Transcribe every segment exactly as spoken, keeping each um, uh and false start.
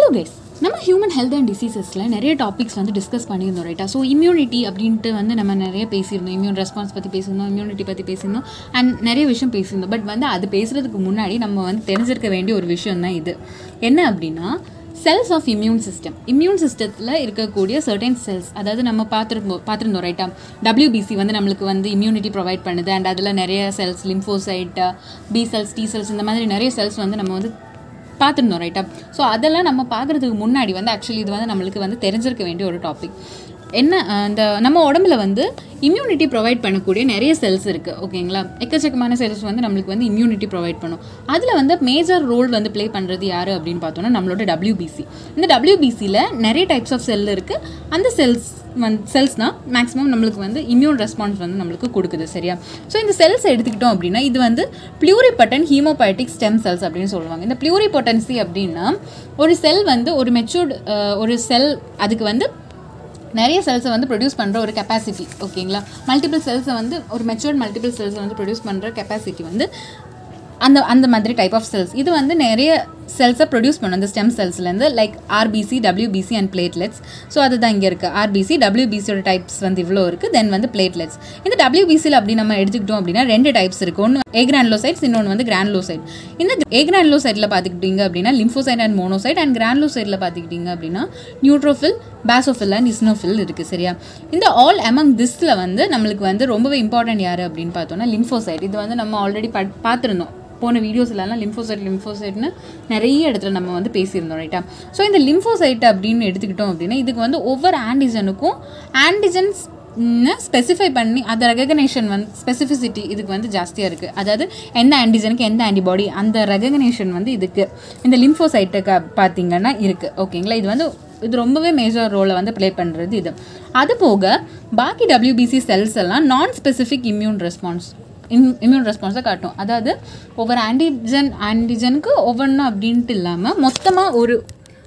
Hello guys, நம்ம human health and டிசீசஸில் நிறைய டாபிக்ஸ் வந்து டிஸ்கஸ் பண்ணியிருந்தோம் ரைட்டா. ஸோ இம்யூனிட்டி அப்படின்ட்டு வந்து நம்ம நிறைய பேசியிருந்தோம், இம்யூன் ரெஸ்பான்ஸ் பற்றி பேசியிருந்தோம், இம்யூனிட்டி பற்றி பேசியிருந்தோம் அண்ட் நிறைய விஷயம் பேசியிருந்தோம். பட் வந்து அது பேசுகிறதுக்கு முன்னாடி நம்ம வந்து தெரிஞ்சிருக்க வேண்டிய ஒரு விஷயம் தான் இது. என்ன அப்படின்னா cells of immune system. Immune சிஸ்டத்தில் இருக்கக்கூடிய சர்டைன் செல்ஸ், அதாவது நம்ம பார்த்துருப்போம் பார்த்துருந்தோம் ரைட்டா. டபிள்யூபிசி வந்து நம்மளுக்கு வந்து இம்யூனிட்டி ப்ரொவைட் பண்ணுது அண்ட் அதில் நிறைய cells, lymphocyte, B cells, T cells, இந்த மாதிரி நிறைய செல்ஸ் வந்து நம்ம வந்து பார்த்துருந்தோம் ரைட்டா. ஸோ அதெல்லாம் நம்ம பார்க்குறதுக்கு முன்னாடி வந்து ஆக்சுவலி இது வந்து நம்மளுக்கு வந்து தெரிஞ்சிருக்க வேண்டிய ஒரு டாபிக். என்ன, இந்த நம்ம உடம்புல வந்து இம்யூனிட்டி ப்ரொவைட் பண்ணக்கூடிய நிறைய செல்ஸ் இருக்குது ஓகேங்களா. எக்கச்சக்கமான செல்ஸ் வந்து நம்மளுக்கு வந்து இம்யூனிட்டி ப்ரொவைட் பண்ணும். அதில் வந்து மேஜர் ரோல் வந்து ப்ளே பண்ணுறது யார் அப்படின்னு பார்த்தோன்னா நம்மளோட டபிள்யூபிசி. இந்த டபிள்யூபிசியில் நிறைய டைப்ஸ் ஆஃப் செல் இருக்குது. அந்த செல்ஸ் வந்து செல்ஸ் தான் மேக்ஸிமம் நம்மளுக்கு வந்து இம்யூன் ரெஸ்பான்ஸ் வந்து நம்மளுக்கு கொடுக்குது சரியா. ஸோ இந்த செல்ஸ் எடுத்துக்கிட்டோம் அப்படின்னா இது வந்து ப்ளூரிபொட்டன்ட் ஹீமோபயட்டிக் ஸ்டெம் செல்ஸ் அப்படின்னு சொல்லுவாங்க. இந்த ப்ளூரிபொட்டன்சி அப்படின்னா ஒரு செல் வந்து ஒரு மெச்சூர்டு ஒரு செல், அதுக்கு வந்து நிறைய செல்ஸை வந்து ப்ரொடியூஸ் பண்ணுற ஒரு கெப்பாசிட்டி ஓகேங்களா. மல்டிபிள் செல்ஸை வந்து ஒரு மெச்சூர்ட் மல்டிபிள் செல்ஸை வந்து ப்ரொடியூஸ் பண்ணுற கெப்பாசிட்டி வந்து அந்த அந்த மாதிரி டைப் ஆஃப் செல்ஸ். இது வந்து நிறைய செல்ஸை ப்ரொடியூஸ் பண்ணும் இந்த ஸ்டெம் செல்ஸ்லேருந்து, like RBC, WBC and platelets. So அதுதான் இங்கே இருக்குது. ஆர்பிசி, டபிள்யூபிசியோட டைப்ஸ் வந்து இவ்வளோ இருக்குது. தென் வந்து பிளேட்லெட்ஸ். இந்த டபிள்யூபிசியில் அப்படி நம்ம எடுத்துக்கிட்டோம் அப்படின்னா ரெண்டு டைப்ஸ் இருக்குது. ஒன்று ஏகிரானுலோசைட்ஸ், இன்னொன்று வந்து கிரானுலோசைட். இந்த ஏகிரானுலோசைட்டில் பார்த்துக்கிட்டிங்க அப்படின்னா லிம்போசைட் அண்ட் மோனோசைட், அண்ட் கிரானுலோசைட்டில் பார்த்துக்கிட்டிங்க அப்படின்னா நியூட்ரோஃபில், பேசோஃபில் அண்ட் இஸ்னோஃபில் இருக்குது சரியா. இந்த ஆல் அமங் திஸில் வந்து நம்மளுக்கு வந்து ரொம்பவே இம்பார்ட்டன்ட் யார் அப்படின்னு பார்த்தோன்னா லிம்போசைட். இது வந்து நம்ம ஆல்ரெடி பா பார்த்துருந்தோம் போன வீடியோஸ்லாம். லிம்போசைட் லிம்போசைட்னு நிறைய இடத்துல நம்ம வந்து பேசியிருந்தோம் ரைட்டா. ஸோ இந்த லிம்போசைட் அப்படின்னு எடுத்துக்கிட்டோம் அப்படின்னா இதுக்கு வந்து ஒவ்வொரு ஆன்டிஜனுக்கும் ஆன்டிஜன்ஸ் ஸ்பெசிஃபை பண்ணி அந்த ரெகக்னேஷன் வந்து ஸ்பெசிஃபிசிட்டி இதுக்கு வந்து ஜாஸ்தியாக இருக்குது. அதாவது எந்த ஆன்டிஜனுக்கு எந்த ஆன்டிபாடி, அந்த ரெகக்னேஷன் வந்து இதுக்கு இந்த லிம்போசைட்டுக்கு பார்த்திங்கன்னா இருக்குது ஓகேங்களா. இது வந்து இது ரொம்பவே மேஜர் ரோலை வந்து ப்ளே பண்ணுறது இது. அது போக பாக்கி டபிள்யூபிசி செல்ஸ் எல்லாம் நான் ஸ்பெசிஃபிக் இம்யூன் ரெஸ்பான்ஸ் இம் இம்யூன் ரெஸ்பான்ஸை காட்டும். அதாவது ஒவ்வொரு ஆன்டிஜன் ஆன்டிஜனுக்கு ஒவ்வொன்றும் அப்படின்ட்டு இல்லாமல் மொத்தமாக ஒரு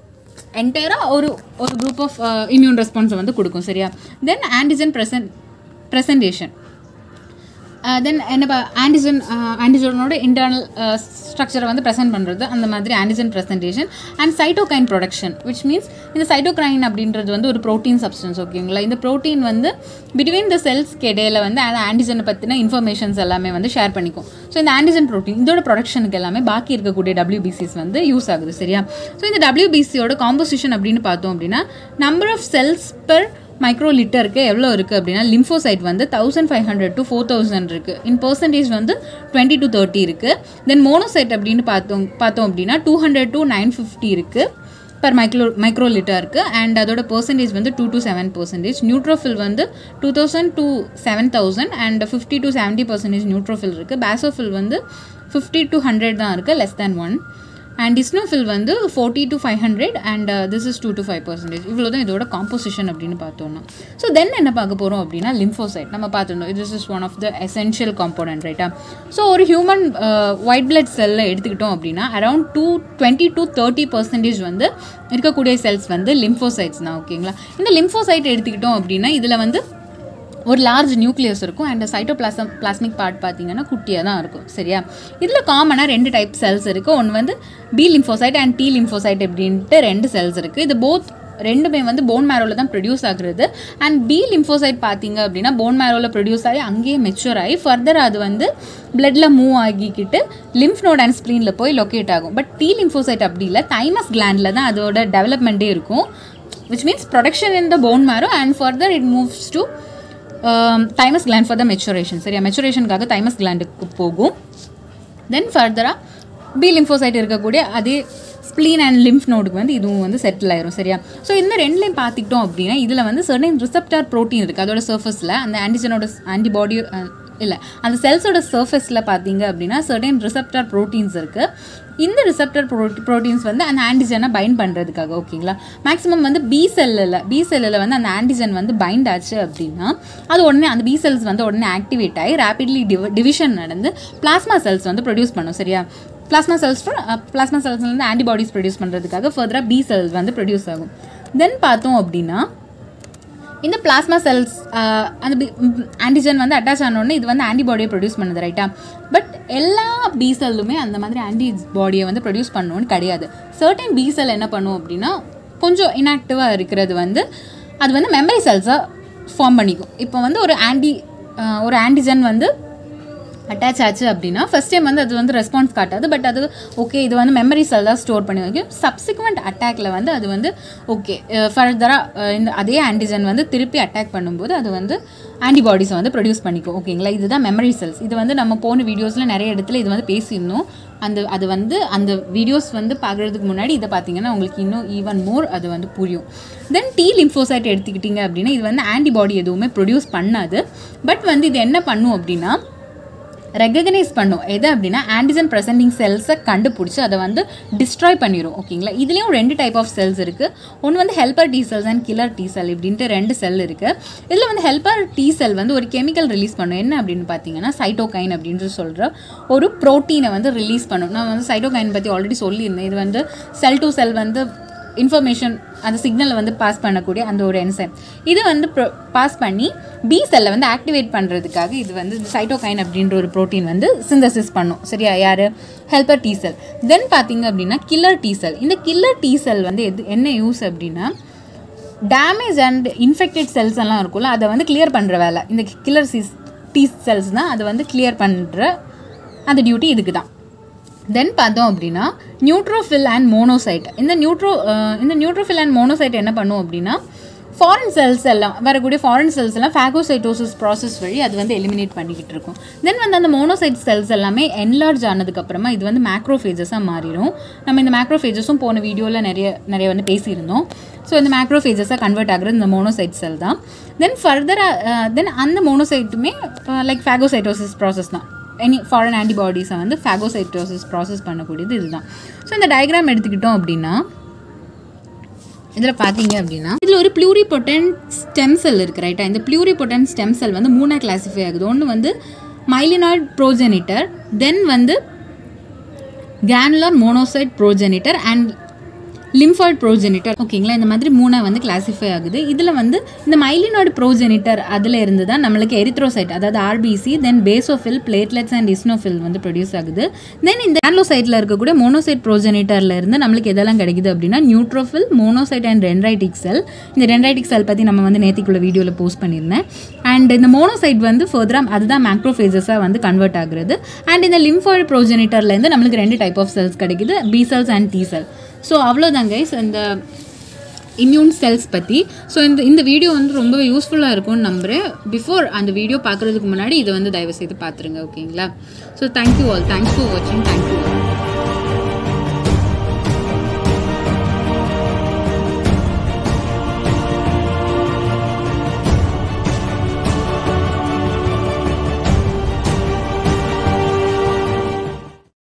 என்டையராக ஒரு ஒரு குரூப் ஆஃப் இம்யூன் ரெஸ்பான்ஸை வந்து கொடுக்கும் சரியா. Then antigen present presentation then என்ன ஆன்டிஜன் ஆன்டிஜனோட இன்டர்னல் ஸ்ட்ரக்சரை வந்து ப்ரெசென்ட் பண்ணுறது, அந்த மாதிரி antigen presentation. And cytokine production, which means இந்த சைட்டோகைன் அப்படின்றது வந்து ஒரு ப்ரோட்டீன் சப்ஸ்டன்ஸ் ஓகேங்களா. இந்த ப்ரோட்டீன் வந்து பிட்வீன் த செல்ஸ்க்கு இடையில வந்து அந்த ஆன்டிஜனை பற்றின இன்ஃபர்மேஷன்ஸ் எல்லாமே வந்து ஷேர் பண்ணிக்கும். ஸோ இந்த ஆன்டிஜன் ப்ரோட்டீன் இதோட ப்ரொடக்ஷனுக்கு எல்லாமே பாக்கி இருக்கக்கூடிய டபிள்யூபிசிஸ் வந்து யூஸ் ஆகுது சரியா. ஸோ இந்த டபிள்யூபிசியோட காம்போசிஷன் அப்படின்னு பார்த்தோம் அப்படின்னா number of cells per micro லிட்டருக்கு எவ்வளோ இருக்குது அப்படின்னா லிம்போசைட் வந்து thousand five hundred to four thousand இருக்குது. இன் பர்சன்டேஜ் வந்து டுவெண்ட்டி டு தேர்ட்டி இருக்குது. தென் மோனோசைட் அப்படின்னு பார்த்தோம் பார்த்தோம் அப்படின்னா two hundred to nine fifty இருக்குது பர் மைக்ரோ மைக்ரோ லிட்டர் இருக்குது. அண்ட் அதோட பர்சன்டேஜ் வந்து two to seven percentage. Neutrophil வந்து two thousand to seven thousand and fifty to seventy percentage neutrophil இருக்குது. பேசோஃபில் வந்து ஃபிஃப்டி டு ஹண்ட்ரட் தான் இருக்குது, less than one. And eosinophil வந்து forty to five hundred and this is two to five percentage. இவ்வளோ தான் இதோட composition அப்படின்னு பார்த்தோம்னா. ஸோ தென் என்ன பார்க்க போகிறோம் அப்படின்னா லிம்போசைட். நம்ம பார்த்துருந்தோம் this is one of the essential component ரைட்டா. ஸோ ஒரு ஹியூமன் ஒயிட் பிளட் செல்லில் எடுத்துக்கிட்டோம் அப்படின்னா around two twenty to thirty percentage வந்து இருக்கக்கூடிய செல்ஸ் வந்து லிம்போசைட்ஸ் தான் ஓகேங்களா. இந்த லிம்போசைட் எடுத்துக்கிட்டோம் அப்படின்னா இதில் வந்து ஒரு லார்ஜ் நியூக்ளியஸ் இருக்கும் அண்ட் சைட்டோபிளாசம் பிளாஸ்மிக் பார்ட் பார்த்திங்கன்னா குட்டியாக தான் இருக்கும் சரியா. இதில் காமனாக ரெண்டு டைப் செல்ஸ் இருக்குது. ஒன்று வந்து B lymphocyte and T lymphocyte அப்படின்ட்டு ரெண்டு செல்ஸ் இருக்குது. இது போத் ரெண்டுமே வந்து போன் மேரோவில் தான் ப்ரொடியூஸ் ஆகுறது. அண்ட் பி லிம்போசைட் பார்த்திங்க அப்படின்னா போன் மேரோவில் ப்ரொடியூஸ் ஆகி அங்கேயே மெச்சூர் ஆகி ஃபர்தர் அது வந்து பிளட்டில் மூவ் ஆகிக்கிட்டு லிம்ஃப் நோட் அண்ட் ஸ்ப்ளீனில் போய் லொக்கேட் ஆகும். பட் டி லிம்போசைட் அப்படி இல்லை, தைமஸ் கிளாண்டில் தான் அதோட டெவலப்மெண்ட்டே இருக்கும், which means production in the bone marrow and further it moves to thymus gland for the maturation சரியா. மெச்சுரேஷனுக்காக தைமஸ் கிளாண்டுக்கு போகும். தென் ஃபர்தராக பி லிம்போசைட் இருக்கக்கூடிய அதே ஸ்ப்ளீன் அண்ட் லிம்ஃப் நோடுக்கு வந்து இதுவும் வந்து செட்டில் ஆயிரும் சரியா. ஸோ இந்த ரெண்டுலேயும் பார்த்துக்கிட்டோம் அப்படின்னா இதில் வந்து சர்டைன் ரிசெப்டார் ப்ரோட்டீன் இருக்குது. அதோட சர்ஃபஸில் அந்த ஆன்டிஜனோட ஆன்டிபாடி இல்லை அந்த செல்ஸோட சர்ஃபஸில் பார்த்தீங்க அப்படின்னா சர்டைன் ரிசெப்டார் ப்ரோட்டீன்ஸ் இருக்குது. இந்த ரிசெப்டர் ப்ரோட்டி ப்ரோட்டீன்ஸ் வந்து அந்த ஆன்டிஜனை பைண்ட் பண்ணுறதுக்காக ஓகேங்களா. மேக்ஸிமம் வந்து பி செல்லில் பி செல்லில் வந்து அந்த ஆன்டிஜன் வந்து பைண்ட் ஆச்சு அப்படின்னா அது உடனே அந்த பி செல்ஸ் வந்து உடனே ஆக்டிவேட் ஆகி ரேப்பிட்லி டிவ டிவிஷன் நடந்து பிளாஸ்மா செல்ஸ் வந்து ப்ரொடியூஸ் பண்ணும் சரியா. பிளாஸ்மா செல்ஸ் பிளாஸ்மா செல்ஸ் வந்து ஆன்டிபாடிஸ் ப்ரொடியூஸ் பண்ணுறதுக்காக ஃபர்தராக பி செல்ஸ் வந்து ப்ரொடியூஸ் ஆகும். தென் பார்த்தோம் அப்படின்னா இந்த பிளாஸ்மா செல்ஸ் அந்த ஆன்டிஜன் வந்து அட்டாச் ஆனோடனே இது வந்து ஆன்டிபாடியை ப்ரொடியூஸ் பண்ணுது ரைட்டா. பட் எல்லா பி செல்லுமே அந்த மாதிரி ஆன்டிபாடியை வந்து ப்ரொடியூஸ் பண்ணணும்னு கிடையாது. சர்டன் பி செல் என்ன பண்ணும் அப்படின்னா கொஞ்சம் இன்ஆக்டிவாக இருக்கிறது வந்து அது வந்து மெமரி செல்ஸாக ஃபார்ம் பண்ணிக்கும். இப்போ வந்து ஒரு ஆன்டி ஒரு ஆன்டிஜன் வந்து அட்டாச் ஆச்சு அப்படின்னா ஃபஸ்ட் டைம் வந்து அது வந்து ரெஸ்பான்ஸ் காட்டாது. பட் அது ஓகே இது வந்து மெமரி செல் தான் ஸ்டோர் பண்ணி வைக்கும். சப்சிக்வெண்ட் அட்டாக்ல வந்து அது வந்து ஓகே ஃபர்தராக இந்த அதே ஆன்டிஜன் வந்து திருப்பி அட்டாக் பண்ணும்போது அது வந்து ஆன்டிபாடிஸை வந்து ப்ரொடியூஸ் பண்ணிக்கும். ஓகேங்களா, இதுதான் மெமரி செல்ஸ். இது வந்து நம்ம போன வீடியோஸில் நிறைய இடத்துல இது வந்து பேசியிருந்தோம். அந்த அது வந்து அந்த வீடியோஸ் வந்து பார்க்குறதுக்கு முன்னாடி இதை பார்த்தீங்கன்னா உங்களுக்கு இன்னும் ஈவன் மோர் அது வந்து புரியும். தென் டி லிம்போசைட் எடுத்துக்கிட்டிங்க அப்படின்னா இது வந்து ஆன்டிபாடி எதுவுமே ப்ரொடியூஸ் பண்ணாது. பட் வந்து இது என்ன பண்ணும் அப்படின்னா ரெகக்னைஸ் பண்ணும் எது அப்படின்னா ஆன்டிஜன் ப்ரெசென்டிங் செல்ஸை கண்டுபிடிச்சி அதை வந்து டிஸ்ட்ராய் பண்ணிடும். ஓகேங்களா, இதுலேயும் ரெண்டு டைப் ஆஃப் செல்ஸ் இருக்குது. ஒன்று வந்து helper T cells and killer T cell இப்படின்ட்டு ரெண்டு செல் இருக்குது. இதில் வந்து ஹெல்பர் டி செல் வந்து ஒரு கெமிக்கல் ரிலீஸ் பண்ணும். என்ன அப்படின்னு பார்த்தீங்கன்னா சைட்டோகைன் அப்படின்ட்டு சொல்கிற ஒரு ப்ரோட்டீனை வந்து ரிலீஸ் பண்ணும். நான் வந்து சைட்டோகைன் பற்றி ஆல்ரெடி சொல்லியிருந்தேன். இது வந்து செல் டு செல் வந்து இன்ஃபர்மேஷன் அந்த சிக்னலை வந்து பாஸ் பண்ணக்கூடிய அந்த ஒரு என்சைம் இது வந்து பாஸ் பண்ணி பி செல்லை வந்து ஆக்டிவேட் பண்ணுறதுக்காக இது வந்து சைட்டோகைன் அப்படின்ற ஒரு ப்ரோட்டீன் வந்து சிந்தசிஸ் பண்ணும். சரியா, யார் ஹெல்பர் டி செல். தென் பார்த்தீங்க அப்படின்னா கில்லர் டி செல். இந்த கில்லர் டி செல் வந்து எது என்ன யூஸ் அப்படின்னா டேமேஜ் அண்ட் இன்ஃபெக்டட் செல்ஸ் எல்லாம் இருக்கும்ல அதை வந்து கிளியர் பண்ணுற வேலை இந்த கில்லர் சிஸ் டி செல்ஸ் தான். அதை வந்து கிளியர் பண்ணுற அந்த டியூட்டி இதுக்கு தான். தென் பார்த்தோம் அப்படின்னா நியூட்ரோஃபில் அண்ட் மோனோசைட். இந்த நியூட்ரோ இந்த நியூட்ரோஃபில் அண்ட் மோனோசைட் என்ன பண்ணும் அப்படின்னா ஃபாரின் செல்ஸ் எல்லாம் வரக்கூடிய ஃபாரின் செல்ஸ் எல்லாம் ஃபேகோசைட்டோசிஸ் ப்ராசஸ் வழி அது வந்து எலிமினேட் பண்ணிக்கிட்டு இருக்கும். தென் வந்து அந்த மோனோசைட் செல்ஸ் எல்லாமே என்லார்ஜ் ஆனதுக்கப்புறமா இது வந்து மேக்ரோஃபேஜஸாக மாறிடும். நம்ம இந்த மேக்ரோஃபேஜஸும் போன வீடியோவில் நிறைய நிறைய வந்து பேசியிருந்தோம். ஸோ இந்த மேக்ரோஃபேஜஸாக கன்வெர்ட் ஆகிறது இந்த மோனோசைட் செல் தான். தென் ஃபர்தராக தென் அந்த மோனோசைட்டுமே லைக் ஃபேகோசைட்டோசிஸ் ப்ராசஸ் தான். எனி ஃபாரின் ஆன்டிபாடிஸை வந்து ஃபேகோசைட்டோசிஸ் ப்ராசஸ் பண்ணக்கூடியது இதுதான். ஸோ இந்த டயக்ராம் எடுத்துக்கிட்டோம் அப்படின்னா இதில் பார்த்தீங்க அப்படின்னா இதில் ஒரு ப்ளூரிபொட்டன்ட் ஸ்டெம் செல் இருக்குது ரைட்டா. இந்த ப்ளூரிபொட்டன்ட் ஸ்டெம் செல் வந்து மூணாக கிளாஸிஃபை ஆகுது. ஒன்று வந்து மைலினாய்ட் ப்ரோஜெனிட்டர், தென் வந்து granular monocyte progenitor and lymphoid progenitor. ஓகேங்களா, இந்த மாதிரி மூணாக வந்து கிளாஸிஃபை ஆகுது. இதில் வந்து இந்த மைலினாய்டு ப்ரோஜெனிட்டர் அதில் இருந்து தான் நம்மளுக்கு எரித்ரோசைட் அதாவது RBC then basophil platelets and eosinophil வந்து ப்ரொடியூஸ் ஆகுது. தென் இந்த ஆன்லோசைட்டில் இருக்கக்கூடிய மோனோசைட் ப்ரோஜெனிட்டரில் இருந்து நம்மளுக்கு எதெல்லாம் கிடைக்குது அப்படின்னா neutrophil, monocyte and dendritic cell. இந்த டென்ட்ரைட்டிக் செல் பற்றி நம்ம வந்து நேற்றுக்குள்ள வீடியோவில் போஸ்ட் பண்ணியிருந்தேன். அண்ட் இந்த மோனோசைட் வந்து ஃபர்தராக அதுதான் மேக்ரோஃபேஜஸாக வந்து கன்வெர்ட் ஆகுறது. அண்ட் இந்த லிம்ஃபாய்டு ப்ரோஜெனிட்டர்லேருந்து நம்மளுக்கு ரெண்டு டைப் ஆஃப் செல்ஸ் கிடைக்குது, B cells and T cell. So அவ்வளோதான் கைஸ் இந்த இம்யூன் செல்ஸ் பற்றி. ஸோ இந்த இந்த வீடியோ வந்து ரொம்ப யூஸ்ஃபுல்லாக இருக்கும்னு நம்புகிறேன். பிஃபோர் அந்த வீடியோ பார்க்குறதுக்கு முன்னாடி இதை வந்து தயவு செய்து பார்த்துருங்க. ஓகேங்களா, so thank you all, thanks for வாட்சிங், தேங்க்யூ.